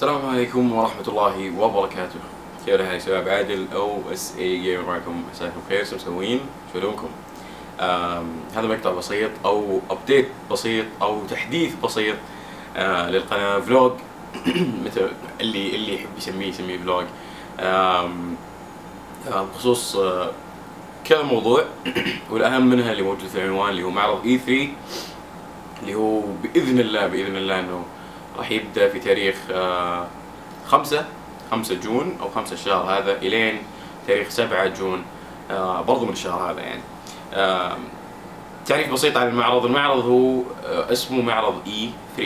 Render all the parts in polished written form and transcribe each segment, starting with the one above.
السلام عليكم ورحمة الله وبركاته. كيف الحال يا شباب؟ عادل او اس اي جيمر معكم، مساكم بخير. شو مسوين؟ شو لونكم؟ هذا مقطع بسيط او ابديت بسيط او تحديث بسيط للقناة فلوج مثل اللي يحب يسميه فلوج، بخصوص كذا موضوع. والاهم منها اللي موجود في العنوان اللي هو معرض E3 اللي هو بإذن الله انه راح يبدأ في تاريخ 5 جون أو 5 الشهر هذا إلين تاريخ 7 جون برضو من الشهر هذا. يعني تعريف بسيط عن المعرض هو اسمه معرض E3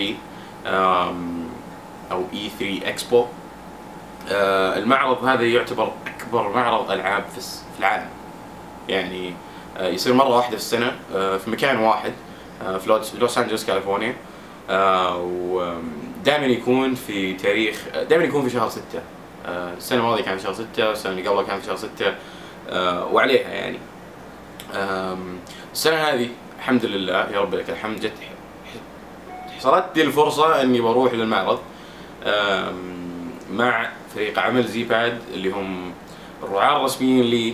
أو E3 Expo. المعرض هذا يعتبر أكبر معرض ألعاب في العالم، يعني يصير مرة واحدة في السنة في مكان واحد في لوس أنجلوس كاليفورنيا، ودائما يكون في تاريخ، دائما يكون في شهر 6. السنة الماضية كان في شهر 6، السنة اللي قبلها كان في شهر 6 وعليها يعني. السنة هذه الحمد لله يا رب لك الحمد حصلت لي الفرصة اني بروح للمعرض مع فريق عمل زي باد اللي هم الرعاة الرسميين لي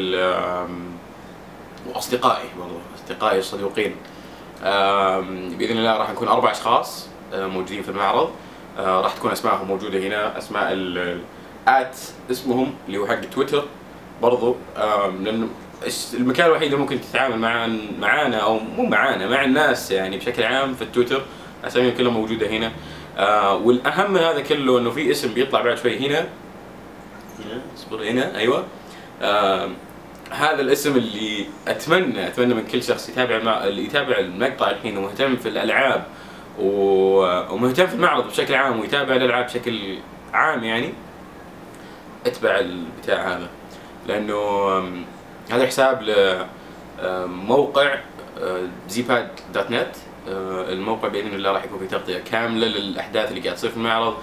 واصدقائي برضو، اصدقائي الصدوقين. باذن الله راح نكون 4 اشخاص موجودين في المعرض. راح تكون اسمائهم موجوده هنا، اسماء اسمهم اللي هو حق تويتر برضو، لانه المكان الوحيد اللي ممكن تتعامل معانا او مو معانا مع الناس يعني بشكل عام في التويتر. اساميهم كلها موجوده هنا. والاهم من هذا كله انه في اسم بيطلع بعد شوي هنا اصبر هنا ايوه. هذا الاسم اللي اتمنى من كل شخص اللي يتابع المقطع الحين ومهتم في الالعاب ومهتم في المعرض بشكل عام ويتابع الالعاب بشكل عام، يعني اتبع البتاع هذا، لانه هذا حساب لموقع zpad.net. الموقع باذن الله راح يكون فيه تغطيه كامله للاحداث اللي قاعد تصير في المعرض.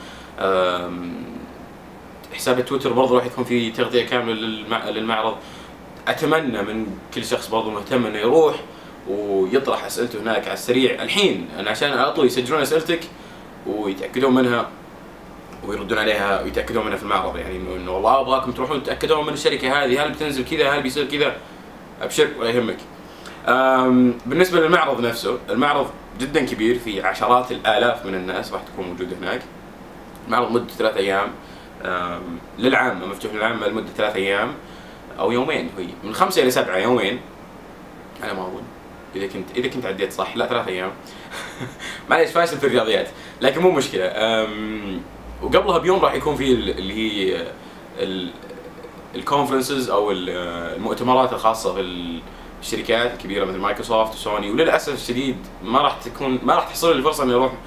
حساب التويتر برضه راح يكون فيه تغطيه كامله للمعرض. اتمنى من كل شخص برضه مهتم انه يروح ويطرح اسئلته هناك على السريع الحين، انا عشان على طول يسجلون اسئلتك ويتاكدون منها ويردون عليها ويتاكدون منها في المعرض. يعني انه والله ابغاكم تروحون تتاكدون من الشركه هذه، هل بتنزل كذا، هل بيصير كذا، ابشر ولا يهمك. بالنسبه للمعرض نفسه، المعرض جدا كبير، في عشرات الالاف من الناس راح تكون موجوده هناك. المعرض مدته 3 ايام، للعامه، مفتوح للعامه لمده 3 ايام او يومين، هي من 5 إلى 7 يومين على ما اظن، اذا كنت عديت صح. لا 3 ايام معليش فاشل في الرياضيات، لكن مو مشكله. وقبلها بيوم راح يكون في اللي هي الكونفرنسز او المؤتمرات الخاصه بالشركات الكبيره مثل مايكروسوفت وسوني. وللاسف الشديد ما راح تحصل لي الفرصه اني اروح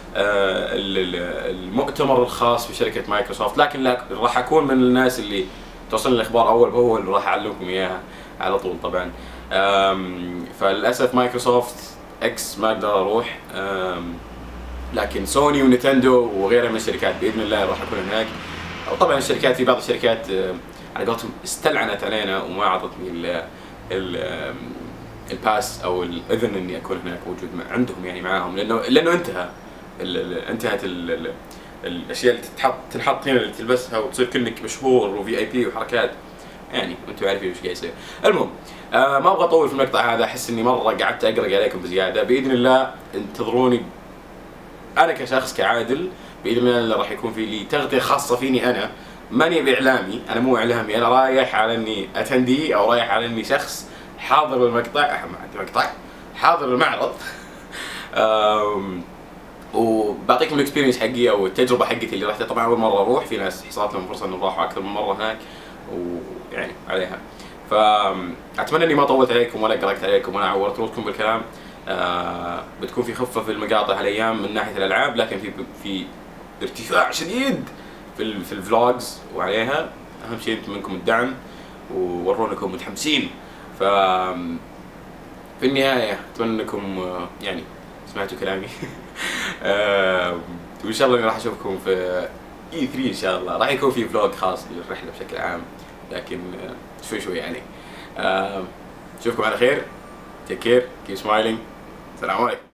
المؤتمر الخاص بشركه مايكروسوفت، لكن راح اكون من الناس اللي توصلني الاخبار اول باول وراح اعلمكم اياها على طول طبعا. فللاسف مايكروسوفت اكس ما اقدر اروح، لكن سوني ونينتندو وغيرها من الشركات باذن الله راح اكون هناك. وطبعا الشركات، في بعض الشركات على قولتهم استلعنت علينا وما اعطتني الباس او الاذن اني اكون هناك موجود عندهم يعني معاهم، لانه انتهت الاشياء اللي تنحط هنا اللي تلبسها وتصير كأنك مشهور وفي اي بي وحركات، يعني انتم عارفين وش قاعد يصير. المهم ما ابغى اطول في المقطع هذا، احس اني مره قعدت اقرا عليكم بزياده. باذن الله انتظروني انا كشخص كعادل، باذن الله راح يكون في لي تغطيه خاصه فيني انا. ماني باعلامي، انا مو اعلامي، انا رايح على اني اتندي او رايح على اني شخص حاضر المقطع، حاضر المعرض. وبعطيكم الاكسبيرينس حقي او التجربه حقتي اللي رحتها. طبعا اول مره اروح، في ناس حصلت لهم فرصه انهم راحوا اكثر من مره هناك ويعني عليها. فاتمنى اني ما طولت عليكم ولا قرقت عليكم ولا عورت روسكم بالكلام. بتكون في خفه في المقاطع هالايام من ناحيه الالعاب، لكن في ارتفاع شديد في الفلوجز وعليها. اهم شيء انتم منكم الدعم وورونكم متحمسين. في النهايه اتمنى انكم يعني سمعتوا كلامي. وان شاء الله اني راح اشوفكم في E3 ان شاء الله. راح يكون في فلوج خاص للرحله بشكل عام، لكن شوي يعني. اشوفكم على خير. تيك كير، كيب سمايلينج. السلام عليكم.